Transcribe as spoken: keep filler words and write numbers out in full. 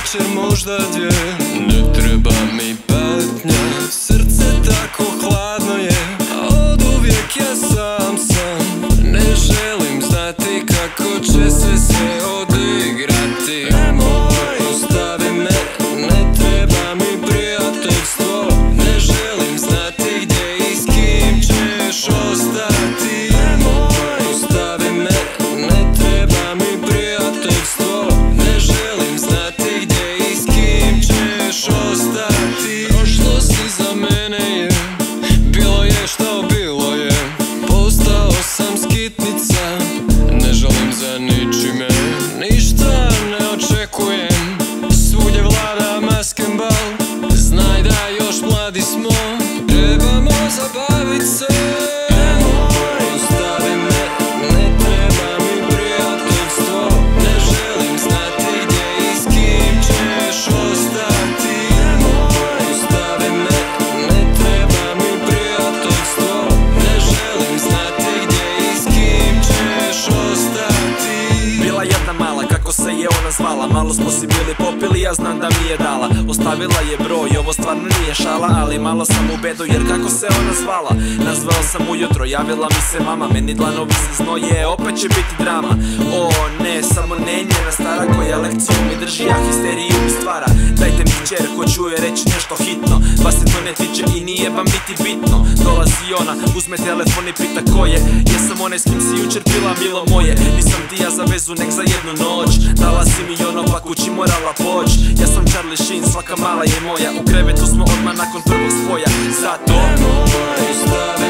večer, možda dvije. Ne treba mi patnja, srce tako hladno je, a od uvijek ja sam sam. Ne želim znati kako će se sve odigrati. Nemoj, ostavi me, ne treba mi prijateljstvo. Ne želim znati gdje i s kim ćeš ostati. Nemoj, ostavi me, ne treba mi prijateljstvo. Ne želim znati gdje i s kim ćeš ostati. Prošlo si za mene je, bilo je što bilo je. Postao sam skitnica, ne žalim za ničime. Ništa ne očekujem, svugdje vlada maskembal. Znaj da još mladi smo, trebamo zabavit se. Nemoj, ostavi me, ne treba mi prijateljstvo. Ne želim znati gdje i s kim ćeš ostati. Nemoj, ostavi me, ne treba mi prijateljstvo. Ne želim znati gdje i s kim ćeš ostati. Bila jedna mala, kako se je ona zvala. Malo smo si bili popili, ja znam da mi je dala. Ostavila je broj, ovo stvarno nije šala. Ali malo sam u bedu, jer kako se ona zvala. Nazvao sam ujutro, javila mi se mama. Meni dlanovi se znoje, opet će biti drama. O ne, samo ne njena stara, koja lekciju mi drži, a histeriju mi stvara. Dajte mi kćer, ko čuje reći nešto hitno. Vas se to ne tiče i nije vam biti bitno. Dolazi ona, uzme telefon i pita ko je. Jesam onaj s kim si jučer pila, milo moje. Nisam ti ja za vezu, nek za jednu noć. Dala si mi ono, pa kući morala poć. Ja sam Charlie Sheen, svaka mala je moja. U krevetu smo odmah nakon prvog spoja. Zato nemoj, ostavi